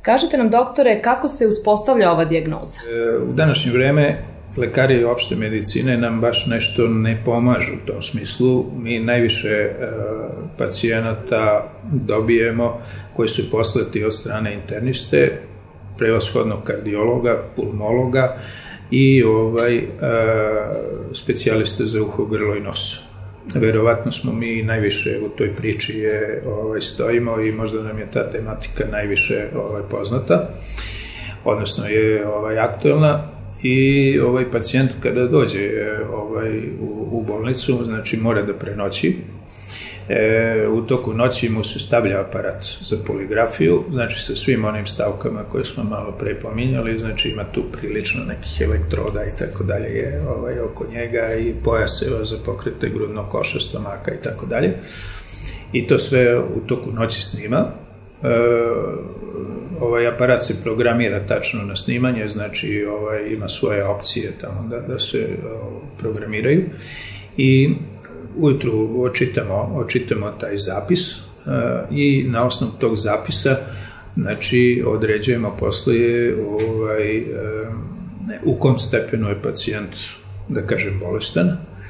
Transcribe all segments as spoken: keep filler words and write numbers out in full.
Kažite nam, doktore, kako se uspostavlja ova dijagnoza? U današnje vreme lekari opšte medicine nam baš nešto ne pomažu u tom smislu. Mi najviše pacijenata dobijemo koji su poslati od strane interniste, prevashodno kardiologa, pulmologa i ovaj, specijaliste za uho, grlo i nos. Verovatno smo mi najviše u toj priči je, ovaj, stojimo i možda nam je ta tematika najviše ovaj, poznata, odnosno je ovaj, aktuelna. I ovaj pacijent kada dođe ovaj, u, u bolnicu, znači mora da prenoći. E, u toku noći mu se stavlja aparat za poligrafiju, znači sa svim onim stavkama koje smo malo pre pominjali, znači ima tu prilično nekih elektroda i tako dalje je ovaj, oko njega i pojaseva za pokrete grudnog koša, stomaka i tako dalje. I to sve u toku noći snima. E, ovaj aparat se programira tačno na snimanje, znači ovaj, ima svoje opcije tamo da, da se o, programiraju i ujutru očitamo, očitamo taj zapis e, i na osnovu tog zapisa znači određujemo posle ovaj, e, u kom stepenu je pacijent, da kažem, bolestan.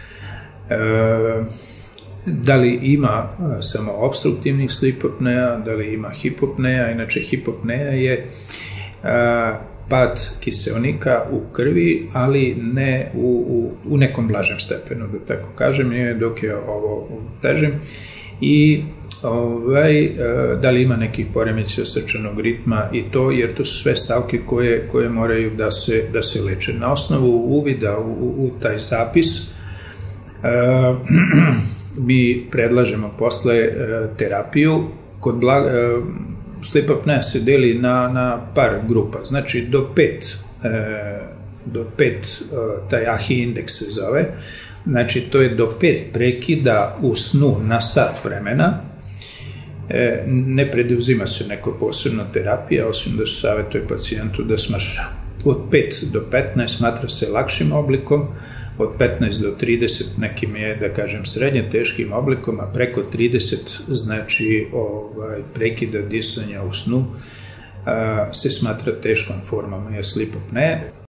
E, da li ima samo obstruktivnih sleep apnea, da li ima hipopneja. Inače, hipopneja je a, pad kiseonika u krvi, ali ne u, u, u nekom blažem stepenu, da tako kažem, je, dok je ovo u težem. I ovaj, a, da li ima nekih poremećaja srčanog ritma i to, jer to su sve stavke koje, koje moraju da se, da se leče. Na osnovu uvida u, u taj zapis a, mi predlažemo posle e, terapiju. Kod blag, e, sleep apnea se deli na, na par grupa, znači do pet, e, do pet e, taj A H I indeks se zove, znači to je do pet prekida u snu na sat vremena. E, ne preduzima se neko posebno terapija, osim da se savjetuje pacijentu da smrša. Od pet do petnaest smatra se lakšim oblikom, od petnaest do trideset nekim je, da kažem, srednje teškim oblikom, a preko trideset znači ovaj, prekida disanja u snu a, se smatra teškom formom sleep apnea.